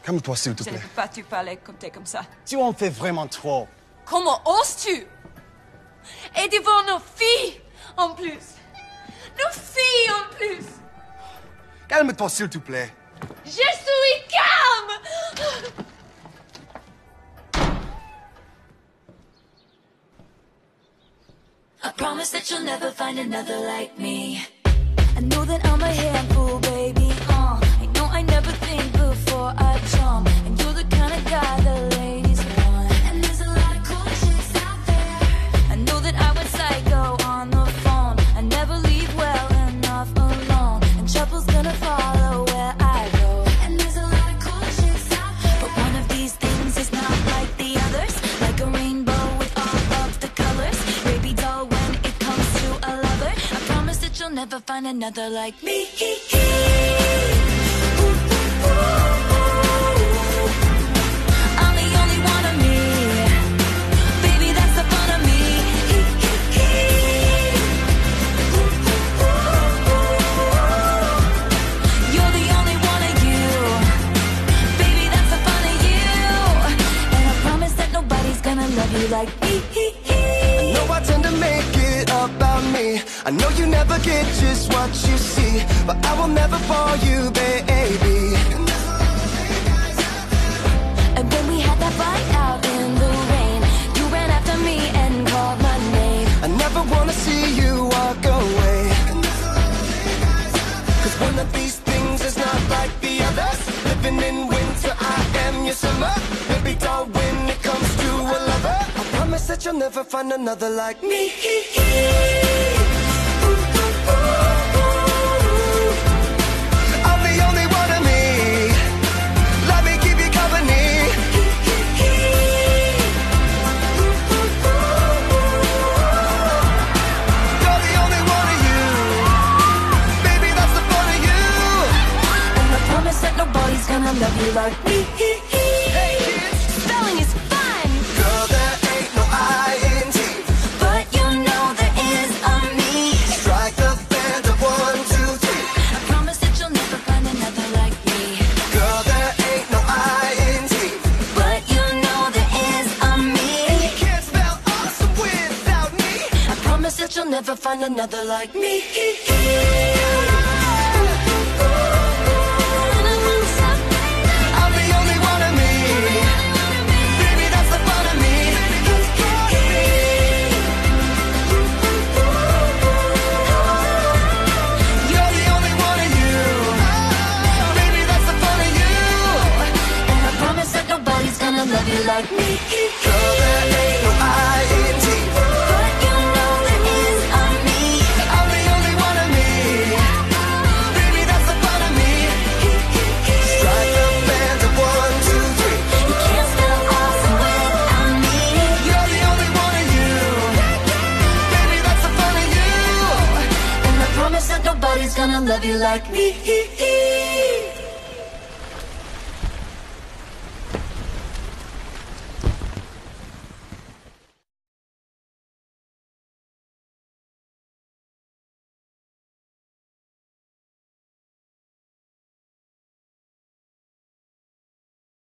Calme-toi, s'il te Je ne plaît. peux pas te parler comme t'es comme ça. Tu en fais vraiment trop. Comment oses-tu? Et devant nos filles, en plus. Nos filles, en plus. Calme-toi, s'il te plaît. Je suis calme. I promise that you'll never find another like me. I know that I'm a handful, baby. I know I never think before I jump, and you're the kind of guy the ladies want. And there's a lot of cool chicks out there. I know that I went psycho on the phone. I never leave well enough alone, and trouble's gonna follow where I go. And there's a lot of cool chicks out there, but one of these things is not like the others. Like a rainbow with all of the colors. Baby doll, when it comes to a lover, I promise that you'll never find another like me. I'm the only one of me. Baby, that's the fun of me. You're the only one of you. Baby, that's the fun of you. And I promise that nobody's gonna love you like me. I know I tend to make it about me. I know you never get just what you see, but I will never fall you, baby. And when we had that fight out in the rain, you ran after me and called my name. I never wanna see you walk away, 'cause one of these things is not like the others. Living in winter, I am your summer. Baby doll, when it comes to a lover, I promise that you'll never find another like me. I'm the only one of me. Let me keep you company. You're the only one of you. Baby, that's the fun of you. And I promise that nobody's gonna love you like me. Hey kids, Spelling is fun, girl, there ain't no I-N-G. but you know there is a me. Strike the band of 1, 2, 3. I promise that you'll never find another like me. Girl, there ain't no I-N-G. But you know there is a me. You can't spell awesome without me. I promise that you'll never find another like me. I'm the only one of me. Baby, that's the fun of me. You're the only one of you. Baby, that's the fun of you. And I promise that nobody's gonna love you like me. Girl, there ain't no I-N-G. But you know there is a me. I'm the only one of me. Baby, that's the fun of me. Strike the band of 1, 2, 3. You can't spell awesome without me. You're the only one of you. Baby, that's the fun of you. And I promise that nobody's gonna love you like me.